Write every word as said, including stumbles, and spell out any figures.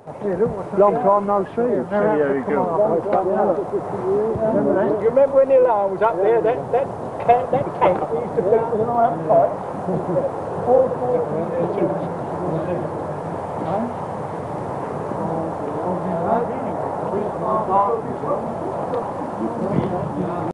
Long time no see. See how you go. You remember when the alarm was up there? That that cat, that cat we used to build with an iron pipe. Four, four,